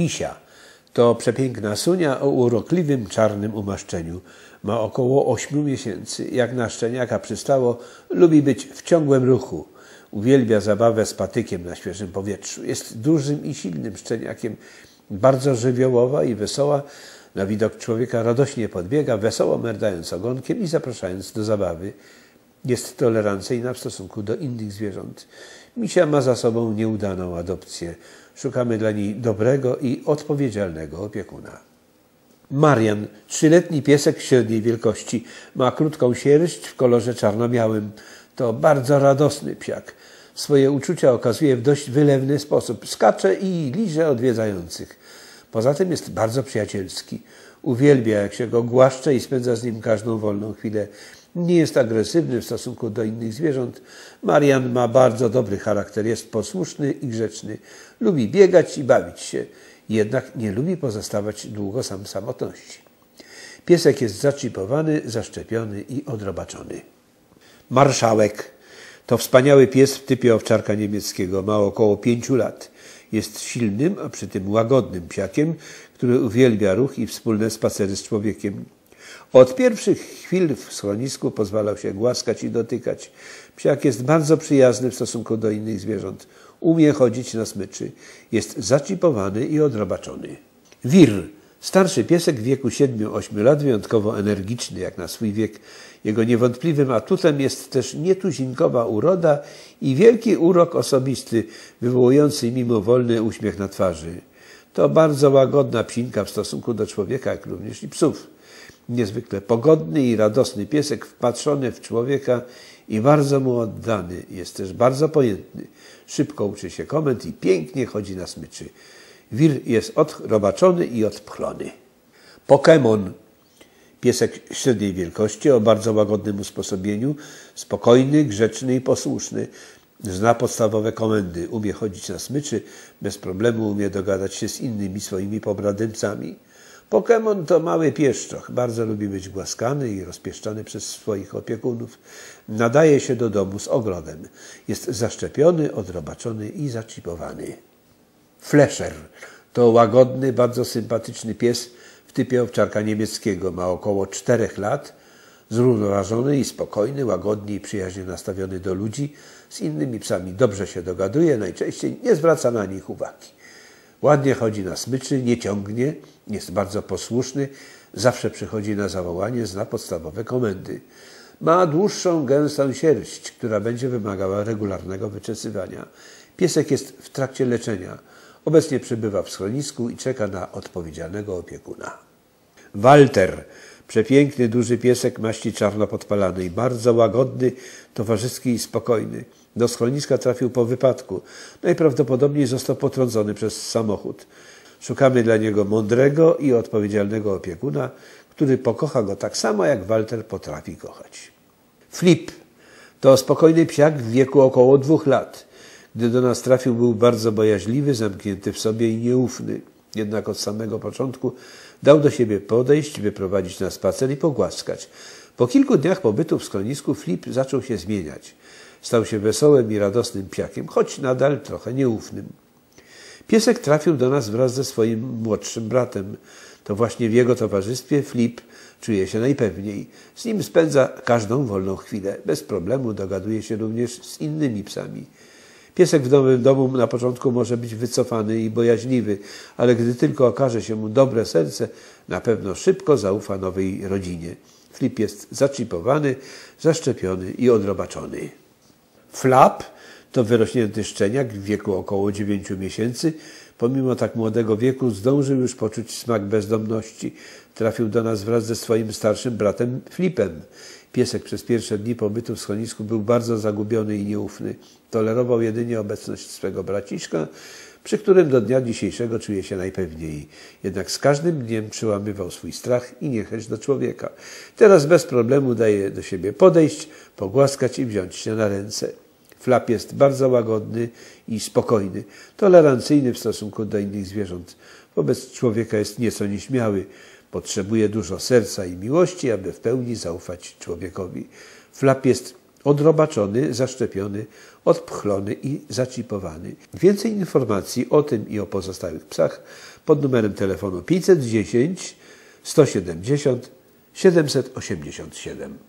Misia to przepiękna sunia o urokliwym czarnym umaszczeniu. Ma około 8 miesięcy. Jak na szczeniaka przystało, lubi być w ciągłym ruchu. Uwielbia zabawę z patykiem na świeżym powietrzu. Jest dużym i silnym szczeniakiem. Bardzo żywiołowa i wesoła. Na widok człowieka radośnie podbiega, wesoło merdając ogonkiem i zapraszając do zabawy. Jest tolerancyjna w stosunku do innych zwierząt. Misia ma za sobą nieudaną adopcję. Szukamy dla niej dobrego i odpowiedzialnego opiekuna. Marian, 3-letni piesek średniej wielkości. Ma krótką sierść w kolorze czarno-białym. To bardzo radosny psiak. Swoje uczucia okazuje w dość wylewny sposób. Skacze i liże odwiedzających. Poza tym jest bardzo przyjacielski. Uwielbia, jak się go głaszcze i spędza z nim każdą wolną chwilę. Nie jest agresywny w stosunku do innych zwierząt. Marian ma bardzo dobry charakter, jest posłuszny i grzeczny. Lubi biegać i bawić się. Jednak nie lubi pozostawać długo sam w samotności. Piesek jest zaczipowany, zaszczepiony i odrobaczony. Marszałek to wspaniały pies w typie owczarka niemieckiego. Ma około 5 lat. Jest silnym, a przy tym łagodnym psiakiem, który uwielbia ruch i wspólne spacery z człowiekiem. Od pierwszych chwil w schronisku pozwalał się głaskać i dotykać. Psiak jest bardzo przyjazny w stosunku do innych zwierząt. Umie chodzić na smyczy. Jest zaczipowany i odrobaczony. Wir. Starszy piesek w wieku 7-8 lat, wyjątkowo energiczny jak na swój wiek. Jego niewątpliwym atutem jest też nietuzinkowa uroda i wielki urok osobisty, wywołujący mimowolny uśmiech na twarzy. To bardzo łagodna psinka w stosunku do człowieka, jak również i psów. Niezwykle pogodny i radosny piesek, wpatrzony w człowieka i bardzo mu oddany. Jest też bardzo pojętny. Szybko uczy się komend i pięknie chodzi na smyczy. Wir jest odrobaczony i odpchlony. Pokémon. Piesek średniej wielkości o bardzo łagodnym usposobieniu, spokojny, grzeczny i posłuszny. Zna podstawowe komendy, umie chodzić na smyczy, bez problemu umie dogadać się z innymi swoimi pobratymcami. Pokémon to mały pieszczoch, bardzo lubi być głaskany i rozpieszczany przez swoich opiekunów. Nadaje się do domu z ogrodem. Jest zaszczepiony, odrobaczony i zaczipowany. Flesher to łagodny, bardzo sympatyczny pies w typie owczarka niemieckiego. Ma około 4 lat, zrównoważony i spokojny, łagodnie i przyjaźnie nastawiony do ludzi. Z innymi psami dobrze się dogaduje, najczęściej nie zwraca na nich uwagi. Ładnie chodzi na smyczy, nie ciągnie, jest bardzo posłuszny, zawsze przychodzi na zawołanie, zna podstawowe komendy. Ma dłuższą, gęstą sierść, która będzie wymagała regularnego wyczesywania. Piesek jest w trakcie leczenia. Obecnie przebywa w schronisku i czeka na odpowiedzialnego opiekuna. Walter. Przepiękny, duży piesek maści czarno-podpalanej, bardzo łagodny, towarzyski i spokojny. Do schroniska trafił po wypadku. Najprawdopodobniej został potrącony przez samochód. Szukamy dla niego mądrego i odpowiedzialnego opiekuna, który pokocha go tak samo, jak Walter potrafi kochać. Flip to spokojny psiak w wieku około 2 lat. Gdy do nas trafił, był bardzo bojaźliwy, zamknięty w sobie i nieufny. Jednak od samego początku dał do siebie podejść, wyprowadzić na spacer i pogłaskać. Po kilku dniach pobytu w schronisku Flip zaczął się zmieniać. Stał się wesołym i radosnym psiakiem, choć nadal trochę nieufnym. Piesek trafił do nas wraz ze swoim młodszym bratem. To właśnie w jego towarzystwie Flip czuje się najpewniej. Z nim spędza każdą wolną chwilę. Bez problemu dogaduje się również z innymi psami. Piesek w nowym domu na początku może być wycofany i bojaźliwy, ale gdy tylko okaże się mu dobre serce, na pewno szybko zaufa nowej rodzinie. Flip jest zaczipowany, zaszczepiony i odrobaczony. Flap to wyrośnięty szczeniak w wieku około 9 miesięcy. Pomimo tak młodego wieku zdążył już poczuć smak bezdomności. Trafił do nas wraz ze swoim starszym bratem Flipem. Piesek przez pierwsze dni pobytu w schronisku był bardzo zagubiony i nieufny. Tolerował jedynie obecność swego braciszka, przy którym do dnia dzisiejszego czuje się najpewniej. Jednak z każdym dniem przełamywał swój strach i niechęć do człowieka. Teraz bez problemu daje do siebie podejść, pogłaskać i wziąć się na ręce. Flap jest bardzo łagodny i spokojny, tolerancyjny w stosunku do innych zwierząt. Wobec człowieka jest nieco nieśmiały. Potrzebuje dużo serca i miłości, aby w pełni zaufać człowiekowi. Flap jest odrobaczony, zaszczepiony, odpchlony i zaczipowany. Więcej informacji o tym i o pozostałych psach pod numerem telefonu 510 170 787.